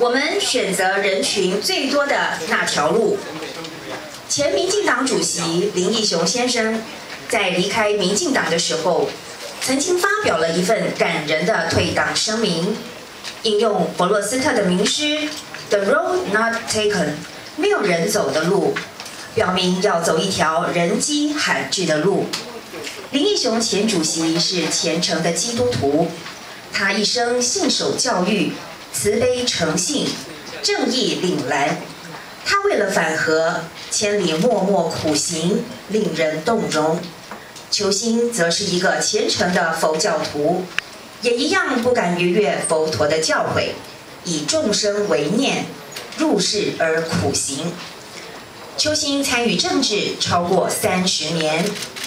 我们选择人群最多的那条路。前民进党主席林义雄先生在离开民进党的时候，曾经发表了一份感人的退党声明，引用弗洛斯特的名诗 "The road not taken"， 没有人走的路，表明要走一条人迹罕至的路。林义雄前主席是虔诚的基督徒，他一生信守教育，慈悲诚信，正义凛然。他为了反核，千里默默苦行，令人动容。邱心则是一个虔诚的佛教徒，也一样不敢逾越佛陀的教诲，以众生为念，入世而苦行。邱心参与政治超过30年，